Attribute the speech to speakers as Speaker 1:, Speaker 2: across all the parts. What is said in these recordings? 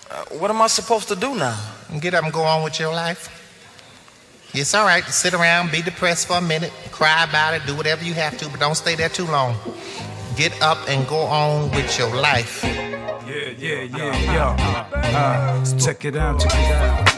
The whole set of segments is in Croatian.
Speaker 1: What am I supposed to do now?
Speaker 2: Get up and go on with your life. It's all right to sit around, be depressed for a minute, cry about it, do whatever you have to, but don't stay there too long. Get up and go on with your life.
Speaker 3: Check it out, check it out.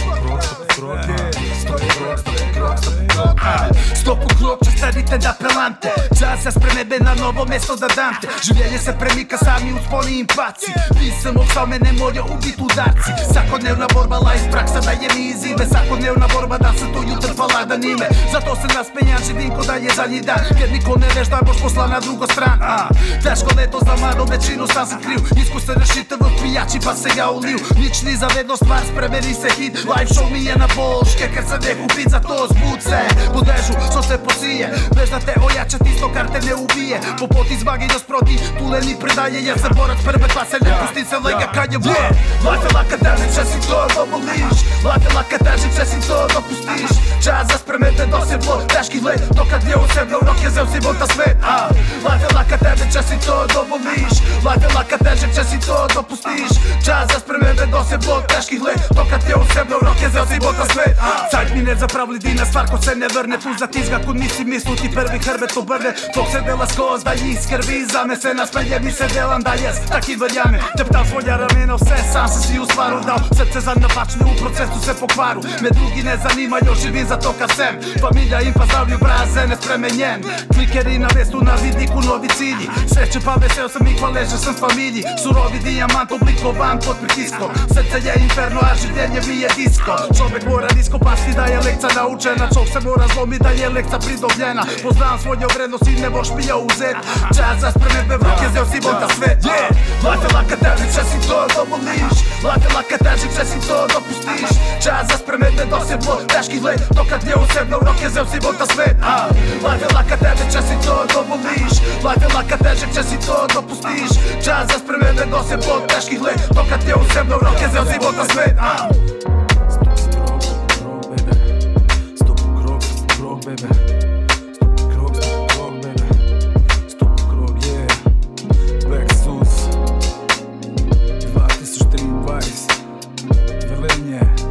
Speaker 3: Stopu krok će sledite da pelante. Čas se spreme na novo mesto da dante. Življenje se premika sami usponi im paci. Nisam opstao, mene moraju ubiti udarci. Svakodnevna borba, life praksa daje mi izide. Svakodnevna borba da se to jutro pala da nime. Zato se naspenjan živim ko da je zadnji dan. Jer niko ne veš da boš posla na drugo stran. Teško leto za mano, većinu sam se kriju. Iskuste rešite v pijači pa se ja uliju. Nič ni zavedno stvar, spremeni se hit. Live show mi je na boške, ker se ne kupit za to zbud se. Podežu, što se posije. Veš da te ojačat isto kar te ne ubije. Po poti zbaginja sproti, tuleni predaje. Jer se borac prve klase ne pusti se lega kad je vlije. Life je laka teži, če si to dovoliš. Life je laka teži, če si to dopustiš. Čas za spremete doseblo teških let. Dokad je usebno u roke zeo si bota svet. Life je laka teži, če si to dovoliš. Life je laka teži, če si to dopustiš. Čas za spremete doseblo teških let. Dokad je usebno u roke zeo si bota svet. Cajt mi ne zapravili dina stvar ko se ne vrne. Tu zatizga ko nisi mislu ti prvi hrbet obrne. Tok se dela skoz da njih skrbi za me. Se nasmeje mi se delam da jes taki verjame. Teptam svoja ramena sve sam se si u stvaru dao. Srce za napačne u procesu se pokvaru. Me drugi ne zanimaju, živim za to kad sem. Familija im pa zdravlju braze nespremenjen. Klikeri na vestu na vidiku novi cilji. Sreće pa veseo sam i hvaležen sam familiji. Surovi dijamant oblikovan pod pritiskom. Srce je inferno a življenje mi je disko. Čovek mora disko pasti da je lekca naučena. Čovek se mora zlomi da je lekca pridobljena. Poznavam svoju vrednost i ne boš mi je uzet. Čas za spremedbe vroke zeo si bota svet. Life je laka teži, če si to dovoliš. Life je laka teži, če si to dopustiš. Čas za spremedbe doseblo teških let. Dokad je usebno u roke zeo si bota svet. Life je laka teži, če si to dovoliš. Life je laka teži, če si to dopustiš. Čas za spremedbe doseblo teških let. Dokad je usebno u roke zeo si bota svet. Velenje